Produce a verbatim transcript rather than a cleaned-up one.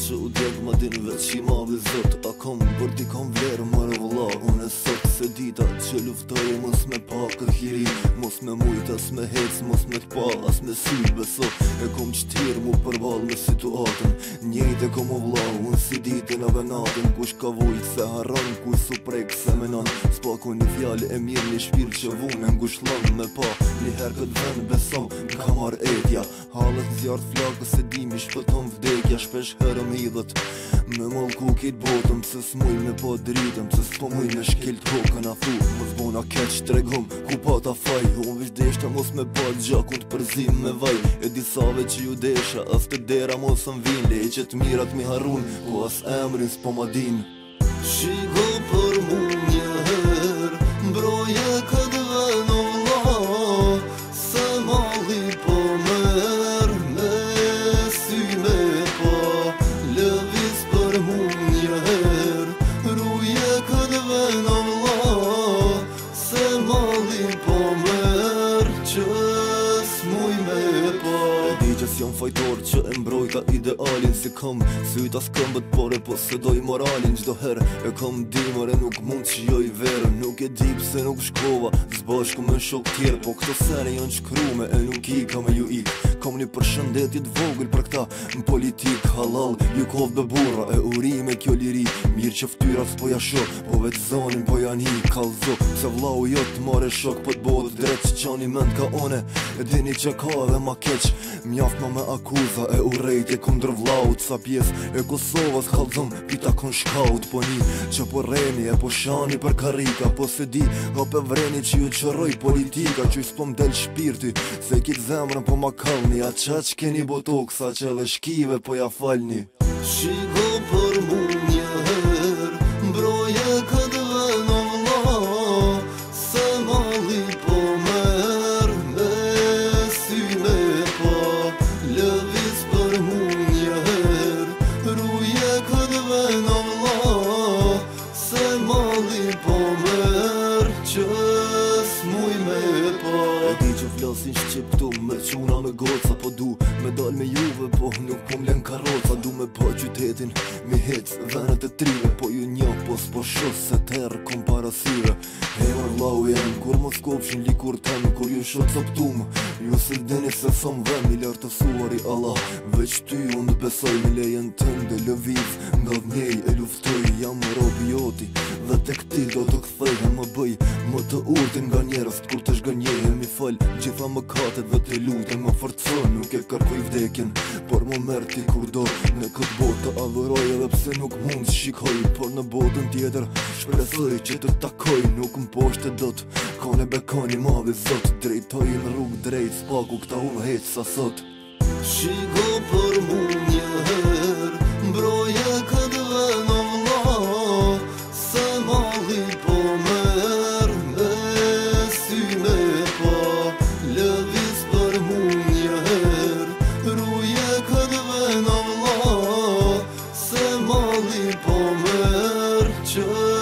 që u djek ma din veç i ma vizot. A kom për ti kom vlerë mërë vëlla. Unë e sot se dita që luftoj mos me pa kërhiri, mos me mujt as me hec, mos me t'pa as me sy. Beso e kom qëtir mu përbal me situatën, njejt e kom u vëlla. Unë si ditën e venatën, kush ka vujt se harron, kush su prek se menon. S'pa ku një fjallë e mirë një shpirë që vune ngushlon me pa. Një herë këtë vend besom ka mar etja, halët zjartë flakës e dimi shpëton vdekja. Shpesh herë më idhët me moll ku kejt botëm, pëse s'muj me pa dritëm, pëse s'po muj me shkel t'hokën a fu. Mos bona keq t'regum ku pa ta faj, unë vish deshta mos me pa gjakun t'përzim me vaj. E disave që ju desha as të dera mos më vin, lej që t'mirat mi harun, ku as emrin s'po ma din. Shiko për mu një her, mbroje këtë ven o vla, se malli po mer me sy me pa. Lëviz për mu një her, ruje këtë ven o vla, se malli po mer që s'muj me pa. E di që s'jom fajtor që e mbrojta idealin, si kom syta s'këmbët por e posedoj moralin. Gjdo her e kom dimër e nuk mund që joj verën, nuk e di pse nuk shkova zbashku me shok tjerë, po këto sene janë shkrume e nuk i ka me ju ik. Kom një përshëndetit vogël për këta në politik halal, ju kov be burra e urime kjo liri. Mirë që ftyrat s'po ja shok, po vetë zonin po janë hi kalzo. Se vlau jo t'more shok, po t'bodh drejt që qani mend ka one. E dini që ka edhe ma keq, mjaft ma me akuza e urejtje kundër vlaut. Sa pjes e Kosovës kalzom pita kon shkaut, po një që po reni e po shani për karika. Po se di hop e vreni që ju qëroj politika, që i s'po m'del shpirti se kit zemrën po ma kalni. A qa që keni botoksa që edhe shkive po ja falni. Shiko për mu një her, mbroje këtë ven o vla, se malli po mer me sy me pa. Lëviz për mu një her, ruje këtë ven o vla, se malli po mer që s'muj me pa. E di që flasin shqip këtu me quna me goca, po du me dal me juve, po nuk po m'len karoca. Du me pa qytetin, mi hec venet e trive, po ju një po s'po shos se terë kom parasyre. Hemër vlau jem, kur mos kopshin likur tem, kur ju shot soptum, ju se dini se som vem i lartësuar i Allah. Veç ty unë besoj me lejen tënde lëviz, nga dhnej e luftoj. Jam robi joti dhe tek ti do të kthej e më bëj më të urtin nga njerës kur të shgënjehe. Mi fal gjitha më katet dhe të lutem më forcon, nuk e kërkoj vdekjen, por më merë ti kur do. Në këtë botë të adhuroj edhe pse nuk mund shikoj, por në botën tjetër shpresoj që të takoj. Nuk më poshte dot, kone bekoni madhi zot, drejtoj në rrug drejt spaku këta unë heq sa sot. Shiko për mu një her, mbroje këtë ven o vla, se malli po mer me sy me pa. Lëviz për mu një her, ruje këtë ven o vla, se malli po mer që